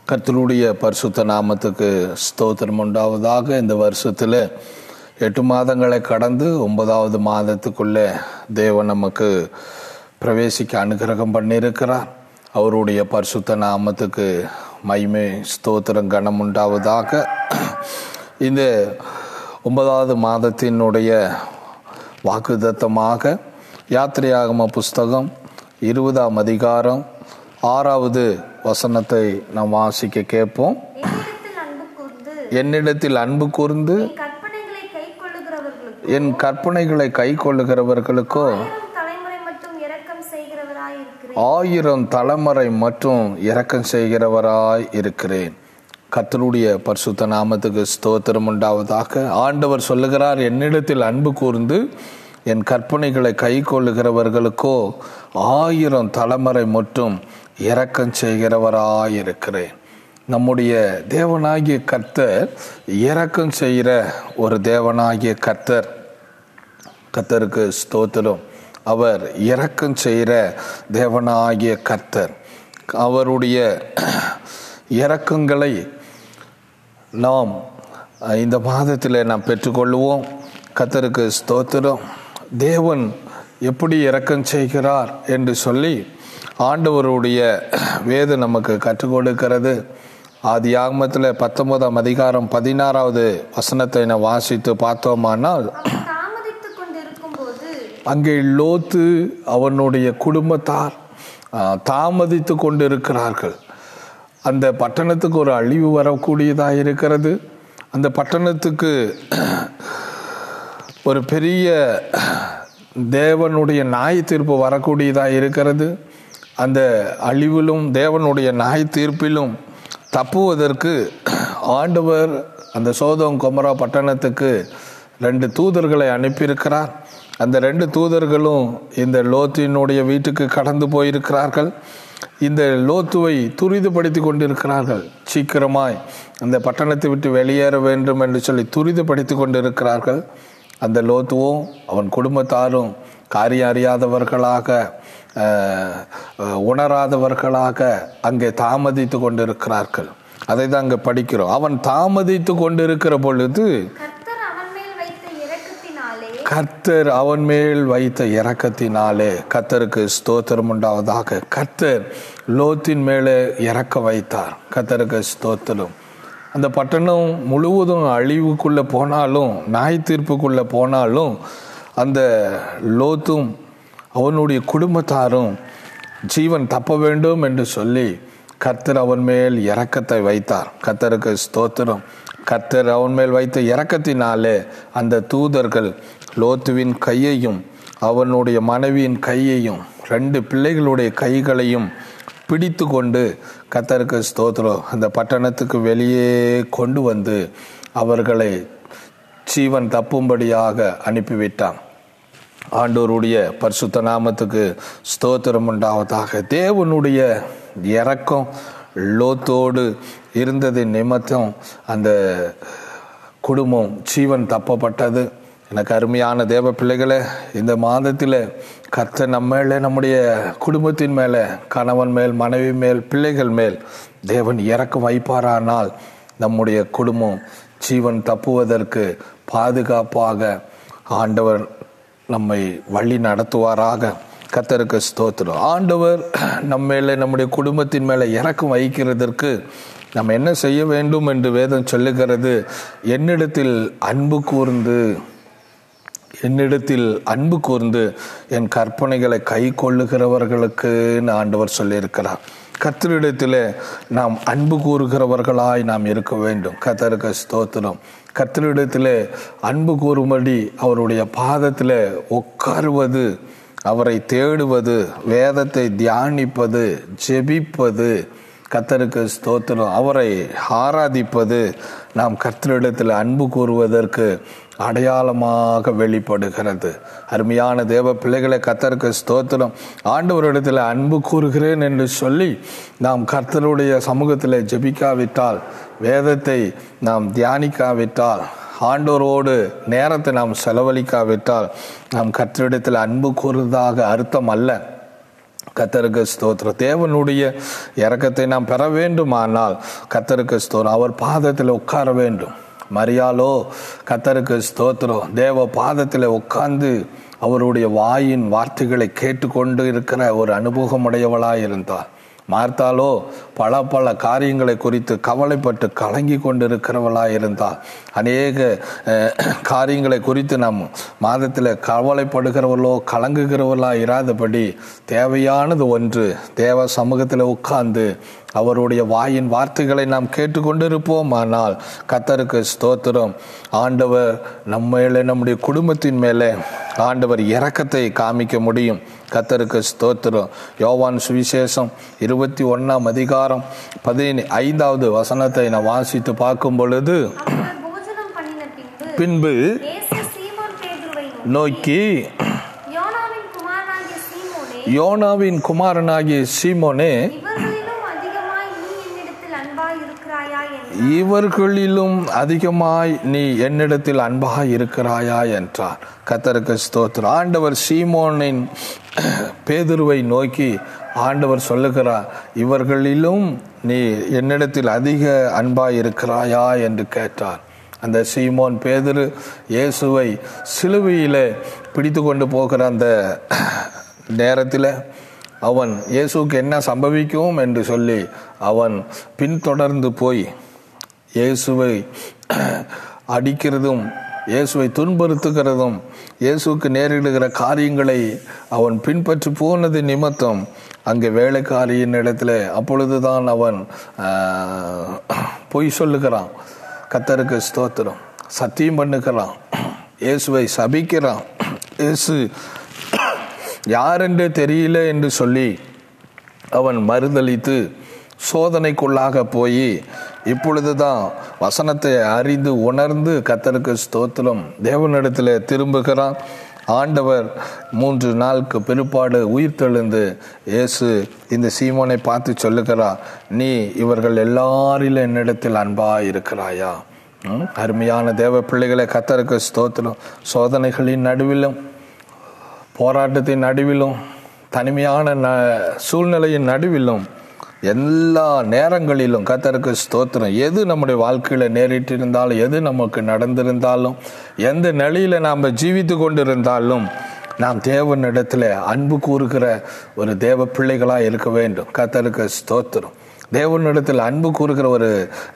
கர்த்தருடைய பரிசுத்த நாமத்துக்கு ஸ்தோத்திரம் உண்டாவதாக. இந்த வருஷத்தில் 8 மாதங்களை கடந்து 9வது மாதத்துக்குள்ளே தேவன் நமக்கு பிரவேசிக்க அனுகிரகம் பண்ணியிருக்கிறார். அவருடைய பரிசுத்த நாமத்துக்கு மகிமை ஸ்தோத்திரம் கனம் உண்டாவதாக. இந்த 9வது மாதத்தினுடைய வாக்குத்தத்தமாக யாத்திரையாகம புஸ்தகம் 20ஆம் அதிகாரம் 6வது வசனத்தை நாம் வாசிக்க கேட்போம். என்னிடத்தில் அன்பு கூர்ந்து என் கற்பனைகளை கை கொள்ளுகிறவர்களுக்கோ 1000 தலைமுறை மற்றும் இரக்கம் செய்கிறவராய் இருக்கிறேன். கர்த்தருடைய பரிசுத்த நாமத்துக்கு ஸ்தோத்திரம் உண்டாவதாக. ஆண்டவர் சொல்லுகிறார், என்னிடத்தில் அன்பு கூர்ந்து என் கற்பனைகளை கை கொள்ளுகிறவர்களுக்கோ 1000 தலைமுறை மற்றும் இரக்கம் செய்கிறவராயிருக்கிறேன். நம்முடைய தேவனாகிய கர்த்தர் இரக்கம் செய்கிற ஒரு தேவனாகிய கர்த்தர். கர்த்தருக்கு ஸ்தோத்திரம். அவர் இரக்கம் செய்கிற தேவனாகிய கர்த்தர். அவருடைய இரக்கங்களை நாம் இந்த மாதத்தில் நாம் பெற்றுக்கொள்வோம். கர்த்தருக்கு ஸ்தோத்திரம். தேவன் எப்படி இரக்கம் செய்கிறார் என்று சொல்லி ஆண்டவருடைய வேதம் நமக்கு கற்றுக் கொடுக்கிறது. ஆதியாகமத்தில் 19ஆம் அதிகாரம் 16வது வசனத்தை நான் வாசித்து பார்த்தோமானால், அங்கே லோத்து அவனுடைய குடும்பத்தார் தாமதித்து கொண்டு இருக்கிறார்கள். அந்த பட்டணத்துக்கு ஒரு அழிவு வரக்கூடியதாக இருக்கிறது. அந்த பட்டணத்துக்கு ஒரு பெரிய தேவனுடைய நியாய தீர்ப்பு வரக்கூடியதாக இருக்கிறது. அந்த அழிவிலும் தேவனுடைய நியாய தீர்ப்பிலும் தப்புவதற்கு ஆண்டவர் அந்த சோதோம் கொமோரா பட்டணத்துக்கு 2 தூதர்களை அனுப்பியிருக்கிறார். அந்த 2 தூதர்களும் இந்த லோத்தினுடைய வீட்டுக்கு கடந்து போயிருக்கிறார்கள். இந்த லோத்துவை துரிதப்படுத்தி கொண்டிருக்கிறார்கள். சீக்கிரமாய் அந்த பட்டணத்தை விட்டு வெளியேற வேண்டும் என்று சொல்லி துரிதப்படுத்தி கொண்டிருக்கிறார்கள். அந்த லோத்துவும் அவன் குடும்பத்தாரும் காரியம் அறியாதவர்களாக, உணராதவர்களாக அங்கே தாமதித்து கொண்டிருக்கிறார்கள். அதை தான் அங்கே படிக்கிறோம். அவன் தாமதித்து கொண்டிருக்கிற பொழுது கர்த்தர் அவன் மேல் வைத்த இரக்கத்தினாலே, கர்த்தருக்கு ஸ்தோத்திரம் உண்டாவதாக, கர்த்தர் லோத்தின் மேலே இரக்க வைத்தார். கர்த்தருக்கு ஸ்தோத்திரம். அந்த பட்டணம் முழுவதும் அழிவுக்குள்ளே போனாலும், நியாய தீர்ப்புக்குள்ளே போனாலும், அந்த லோத்தும் அவனுடைய குடும்பத்தாரும் ஜீவன் தப்ப வேண்டும் என்று சொல்லி கர்த்தர் அவன் மேல் இரக்கத்தை வைத்தார். கர்த்தருக்கு ஸ்தோத்திரம். கர்த்தர் அவன் மேல் வைத்த இரக்கத்தினாலே அந்த தூதர்கள் லோத்துவின் கையையும் அவனுடைய மனைவியின் கையையும் 2 பிள்ளைகளுடைய கைகளையும் பிடித்து கொண்டு, கர்த்தருக்கு ஸ்தோத்திரம், அந்த பட்டணத்துக்கு வெளியே கொண்டு வந்து அவர்களை ஜீவன் தப்பும்படியாக அனுப்பிவிட்டான். ஆண்டவருடைய பரிசுத்த நாமத்துக்கு ஸ்தோத்திரம் உண்டாவதாக. தேவனுடைய இரக்கம் லோத்தோடு இருந்தது நிமித்தம் அந்த குடும்பம் ஜீவன் தப்பப்பட்டது. எனக்கு அருமையான தேவ பிள்ளைகளே, இந்த மாதத்தில் கர்த்தர் நம்ம மேலே, நம்முடைய குடும்பத்தின் மேலே, கணவன் மேல், மனைவி மேல், பிள்ளைகள் மேல் தேவன் இரக்கம் வைப்பாரானால் நம்முடைய குடும்பம் ஜீவன் தப்புவதற்கு பாதுகாப்பாக ஆண்டவர் நம்மை வழி நடத்துவாராக. கர்த்தருக்கு ஸ்தோத்திரம். ஆண்டவர் நம்ம மேலே, நம்முடைய குடும்பத்தின் மேலே இரக்கம் வைக்கிறதற்கு நம்ம என்ன செய்ய வேண்டும் என்று வேதம் சொல்லுகிறது. என்னிடத்தில் அன்பு கூர்ந்து என் கற்பனைகளை கை கொள்ளுகிறவர்களுக்குன்னு ஆண்டவர் சொல்லியிருக்கிறார். கர்த்தரிடத்தில் நாம் அன்பு கூறுகிறவர்களாய் நாம் இருக்க வேண்டும். கர்த்தருக்கு ஸ்தோத்திரம். கர்த்தரிடத்தில் அன்பு கூறும்படி அவருடைய பாதத்தில் உட்காருவது, அவரை தேடுவது, வேதத்தை தியானிப்பது, ஜெபிப்பது, கர்த்தருக்கு ஸ்தோத்திரம், அவரை ஆராதிப்பது நாம் கர்த்தரிடத்தில் அன்பு கூறுவதற்கு அடையாளமாக வெளிப்படுகிறது. அருமையான தேவ பிள்ளைகளை, கர்த்தருக்கு ஸ்தோத்திரம். ஆண்டவரிடத்தில் அன்பு கூறுகிறேன் என்று சொல்லி நாம் கர்த்தருடைய சமூகத்தில் ஜெபிக்காவிட்டால், வேதத்தை நாம் தியானிக்காவிட்டால், ஆண்டவரோடு நேரத்தை நாம் செலவழிக்காவிட்டால் நாம் கர்த்தரிடத்தில் அன்பு கூறுவதாக அர்த்தம் அல்ல. கர்த்தருக்கு ஸ்தோத்திரம். தேவனுடைய இரக்கத்தை நாம் பெற வேண்டுமானால் கர்த்தருக்கு ஸ்தோத்திரம், அவர் பாதத்தில் உட்கார வேண்டும். மரியாளோ கர்த்தருக்கு ஸ்தோத்திரம், தேவ பாதத்தில் உட்கார்ந்து அவருடைய வாயின் வார்த்தைகளை கேட்டுக்கொண்டு இருக்கிற ஒரு அனுபவமுடையவளாய் இருந்தார். மார்த்தாலோ பல பல காரியங்களை குறித்து கவலைப்பட்டு கலங்கி கொண்டிருக்கிறவளாக இருந்தால், அநேக காரியங்களை குறித்து நாம் மாதத்தில் கவலைப்படுகிறவர்களோ கலங்குகிறவர்களாக இராதபடி தேவையானது ஒன்று, தேவ சமூகத்தில் உட்கார்ந்து அவருடைய வாயின் வார்த்தைகளை நாம் கேட்டுக்கொண்டிருப்போம். ஆனால் கர்த்தருக்கு ஸ்தோத்திரம், ஆண்டவர் நம்ம மேலே, நம்முடைய குடும்பத்தின் மேலே ஆண்டவர் இரக்கத்தை காமிக்க முடியும். கர்த்தருக்கு ஸ்தோத்திரம். யோவான் சுவிசேஷம் 21 அதிகாரம் 15வது வசனத்தை நான் வாசித்து பார்க்கும் பொழுது, பின்பு நோக்கி, யோனாவின் குமாரனாகிய சீமோனே, இவர்களிலும் அதிகமாய் நீ என்னிடத்தில் அன்பாய் இருக்கிறாயா என்றார். கர்த்தருக்கு ஸ்தோத்திரம். ஆண்டவர் சீமோனின் பேதுருவை நோக்கி ஆண்டவர் சொல்லுகிறார், இவர்களிலும் நீ என்னிடத்தில் அதிக அன்பாய் இருக்கிறாயா என்று கேட்டார். அந்த சீமோன் பேதுரு இயேசுவை சிலுவையில் பிடித்து கொண்டு போகிற அந்த நேரத்தில் அவன் இயேசுக்கு என்ன சம்பவிக்கும் என்று சொல்லி அவன் பின்தொடர்ந்து போய் இயேசுவை அடிக்கிறதும் இயேசுவை துன்புறுத்துகிறதும் இயேசுக்கு நேரிடுகிற காரியங்களை அவன் பின்பற்றி போனது நிமித்தம் அங்கே வேலைக்காரியின் இடத்துல அப்பொழுதுதான் அவன் பொய் சொல்லுகிறான். கர்த்தருக்கு ஸ்தோத்திரம். சத்தியம் பண்ணுகிறான், இயேசுவை சபிக்கிறான். இயேசு யாரென்று தெரியல என்று சொல்லி அவன் மறுதலித்து சோதனைக்குள்ளாக போய் இப்பொழுதுதான் வசனத்தை அறிந்து உணர்ந்து கர்த்தருக்கு ஸ்தோத்திரம் தேவனிடத்தில் திரும்புகிறான். ஆண்டவர் 3 நாளுக்கு பிற்பாடு உயிர்த்தெழுந்து இயேசு இந்த சீமோனை பார்த்து சொல்லுகிறார், நீ இவர்கள் எல்லாரிலும் என்னிடத்தில் அன்பாக இருக்கிறாயா? அருமையான தேவ பிள்ளைகளை, கர்த்தருக்கு ஸ்தோத்திரம். சோதனைகளின் நடுவிலும், போராட்டத்தின் நடுவிலும், தனிமையான சூழ்நிலையின் நடுவிலும், எல்லா நேரங்களிலும் கர்த்தருக்கு ஸ்தோத்திரம், எது நம்முடைய வாழ்க்கையில் நேரிட்டிருந்தாலும், எது நமக்கு நடந்திருந்தாலும், எந்த நிலையில் நாம் ஜீவித்து கொண்டிருந்தாலும் நாம் தேவனிடத்தில் அன்பு கூறுகிற ஒரு தேவ பிள்ளைகளாக இருக்க வேண்டும். கர்த்தருக்கு ஸ்தோத்திரம். தேவனிடத்தில் அன்பு கூறுகிற ஒரு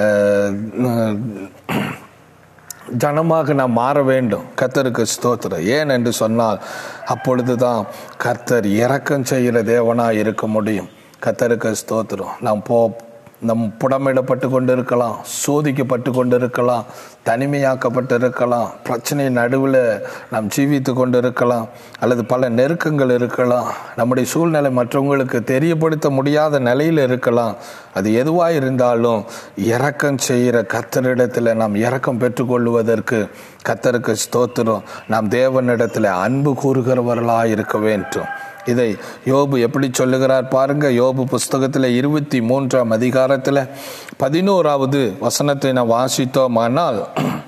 ஜனமாக நாம் மாற வேண்டும். கர்த்தருக்கு ஸ்தோத்திரம். ஏன் என்று சொன்னால் அப்பொழுதுதான் கர்த்தர் இரக்கம் செய்கிற தேவனாக இருக்க முடியும். கர்த்தருக்கு ஸ்தோத்திரம். நம் புடமிடப்பட்டு கொண்டு இருக்கலாம், சோதிக்கப்பட்டு கொண்டு இருக்கலாம், தனிமையாக்கப்பட்டு இருக்கலாம், பிரச்சனை நடுவில் நாம் ஜீவித்து கொண்டு இருக்கலாம், அல்லது பல நெருக்கங்கள் இருக்கலாம், நம்முடைய சூழ்நிலை மற்றவங்களுக்கு தெரியப்படுத்த முடியாத நிலையில் இருக்கலாம். அது எதுவாக இருந்தாலும் இரக்கம் செய்கிற கர்த்தரிடத்தில் நாம் இரக்கம் பெற்றுக்கொள்வதற்கு கர்த்தருக்கு ஸ்தோத்திரம் நாம் தேவனிடத்தில் அன்பு கூறுகிறவர்களாக இருக்க வேண்டும். இதை யோபு எப்படி சொல்லுகிறார் பாருங்க. யோபு புஸ்தகத்தில் 23 அதிகாரத்தில் 11வது வசனத்தை நான் வாசித்தோமானால்,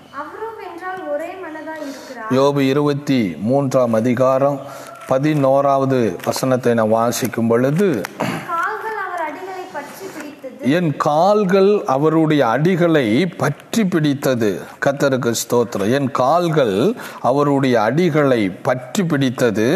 யோபு 23 அதிகாரம் 11வது வசனத்தை நான் வாசிக்கும் பொழுது, என் கால்கள் அவருடைய அடிகளை பற்றி பிடித்தது. கர்த்தருக்கு ஸ்தோத்திரம். என் கால்கள் அவருடைய அடிகளை பற்றி பிடித்தது,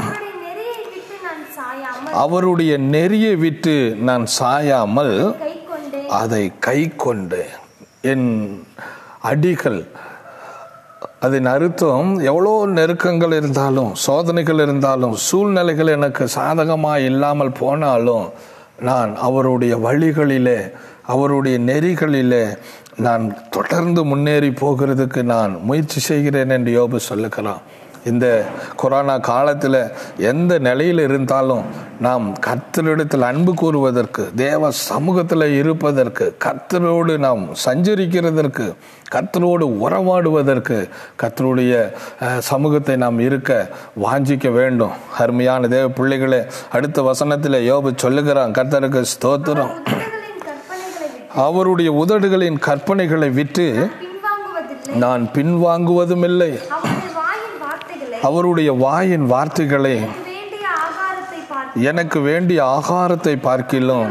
அவருடைய நெறியை விட்டு நான் சாயாமல் அதை கை கொண்டு. என் அடிகள், அதன் அர்த்தம் எவ்வளோ நெருக்கங்கள் இருந்தாலும், சோதனைகள் இருந்தாலும், சூழ்நிலைகள் எனக்கு சாதகமாக இல்லாமல் போனாலும் நான் அவருடைய வழிகளிலே, அவருடைய நெறிகளிலே நான் தொடர்ந்து முன்னேறி போகிறதுக்கு நான் முயற்சி செய்கிறேன் என்று யோபு சொல்லுகிறான். இந்த கொரோனா காலத்தில் எந்த நிலையில் இருந்தாலும் நாம் கர்த்தரிடத்தில் அன்பு கூறுவதற்கு, தேவ சமூகத்தில் இருப்பதற்கு, கர்த்தரோடு நாம் சஞ்சரிக்கிறதற்கு, கர்த்தரோடு உறவாடுவதற்கு, கர்த்தருடைய சமூகத்தை நாம் இருக்க வாஞ்சிக்க வேண்டும். அருமையான தேவ பிள்ளைகளே, அடுத்த வசனத்தில் யோபு சொல்லுகிறான், கர்த்தருக்கு ஸ்தோத்திரம், அவருடைய உதடுகளின் கற்பனைகளை விட்டு நான் பின்வாங்குவதும் இல்லை. அவருடைய வாயின் வார்த்தைகளை எனக்கு வேண்டிய ஆகாரத்தை பார்க்கிலும்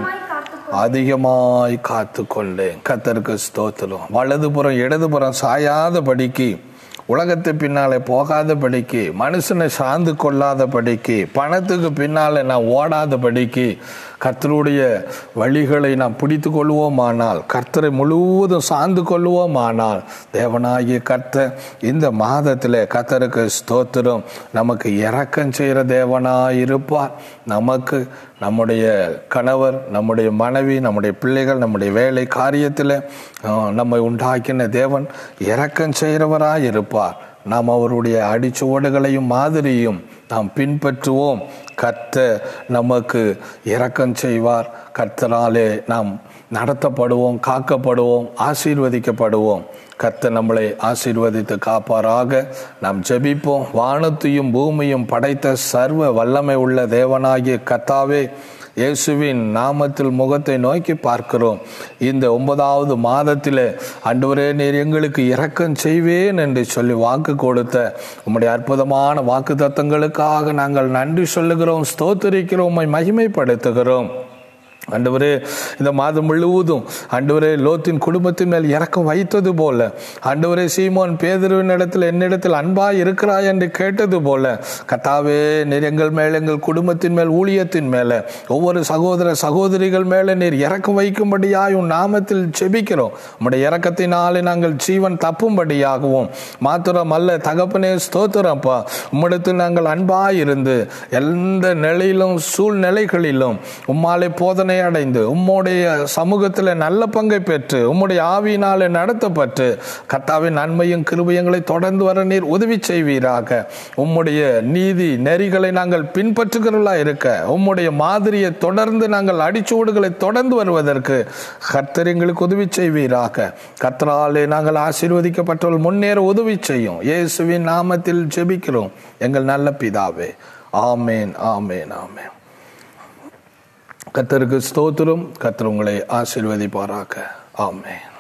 அதிகமாய் காத்து கொண்டேன். கர்த்தருக்கு ஸ்தோத்திரம். வலதுபுறம் இடதுபுறம் சாயாதபடிக்கு, உலகத்தை பின்னாலே போகாதபடிக்கு, மனுஷனை சார்ந்து கொள்ளாதபடிக்கு, பணத்துக்கு பின்னாலே நான் ஓடாதபடிக்கு, கர்த்தருடைய வழிகளை நாம் பிடித்து கொள்வோமானால், கர்த்தரை முழுவதும் சார்ந்து கொள்வோமானால், தேவனாகிய கர்த்தர் இந்த மாதத்தில் கர்த்தருக்கு ஸ்தோத்திரம் நமக்கு இரக்கம் செய்கிற தேவனாய் இருப்பார். நமக்கு நம்முடைய கணவர், நம்முடைய மனைவி, நம்முடைய பிள்ளைகள், நம்முடைய வேலை காரியத்தில் நம்மை உண்டாக்கின தேவன் இரக்கம் செய்கிறவராய் இருப்பார். நாம் அவருடைய அடிச்சுவடுகளையும் மாதிரியும் நாம் பின்பற்றுவோம். கர்த்தர் நமக்கு இரக்கம் செய்வார். கர்த்தராலே நாம் நடத்தப்படுவோம், காக்கப்படுவோம், ஆசீர்வதிக்கப்படுவோம். கர்த்தர் நம்மளை ஆசீர்வதித்து காப்பாராக. நாம் ஜெபிப்போம். வானத்தையும் பூமியும் படைத்த சர்வ வல்லமை உள்ள தேவனாகிய கர்த்தாவே, இயேசுவின் நாமத்தில் முகத்தை நோக்கி பார்க்கிறோம். இந்த 9வது மாதத்தில் ஆண்டவரே, நீர் எங்களுக்கு இரக்கம் செய்வேன் என்று சொல்லி வாக்கு கொடுத்த உம்முடைய அற்புதமான வாக்கு தத்தங்களுக்காக நாங்கள் நன்றி சொல்லுகிறோம், ஸ்தோத்திரிக்கிறோம், மகிமைப்படுத்துகிறோம். ஆண்டவரே, இந்த மாதம் முழுவதும் ஆண்டவரே லோத்தின் குடும்பத்தின் மேல் இரக்கம் வைத்தது போல, ஆண்டவரே சீமோன் பேதுருவின் இடத்தில் என்னிடத்தில் அன்பாய் இருக்கிறாய் என்று கேட்டது போல, கர்த்தாவே நீர் எங்கள் மேல், எங்கள் குடும்பத்தின் மேல், ஊழியத்தின் மேல, ஒவ்வொரு சகோதர சகோதரிகள் மேல நீர் இரக்கம் வைக்கும்படியாய் உன் நாமத்தில் செபிக்கிறோம். உம்முடைய இரக்கத்தினாலே நாங்கள் ஜீவன் தப்பும்படியாகவும் மாத்திரம் அல்ல தகப்பனே, ஸ்தோத்திரப்பா, உம்மிடத்தில் நாங்கள் அன்பாய் இருந்து எந்த நிலையிலும் சூழ்நிலைகளிலும் உம்மாலே போதனை அடைந்து உம்முடைய சமூகத்தில் நல்ல பங்கை பெற்று உம்முடைய ஆவியினாலே நடத்தப்பட்டு கர்த்தாவின் நன்மையும் கிருபையங்களை தொடர்ந்து வர நீர் உதவி செய்வீராக. உம்முடைய நீதி நெறிகளை நாங்கள் பின்பற்றுகிறவர்களா இருக்க, உம்முடைய மாதிரியை தொடர்ந்து நாங்கள் அடிச்சுவடுகளை தொடர்ந்து வருவதற்கு கர்த்தர் எங்களுக்கு உதவி செய்வீராக. கர்த்தராலே நாங்கள் ஆசீர்வதிக்கப்பட்டவர்கள் முன்னேற உதவி செய்யும். இயேசுவின் நாமத்தில் ஜெபிக்கிறோம் எங்கள் நல்ல பிதாவே. ஆமேன், ஆமேன், ஆமேன். கர்த்தருக்கு ஸ்தோத்திரம். கர்த்தர் உங்களை ஆசீர்வதிப்பாராக. ஆமென்.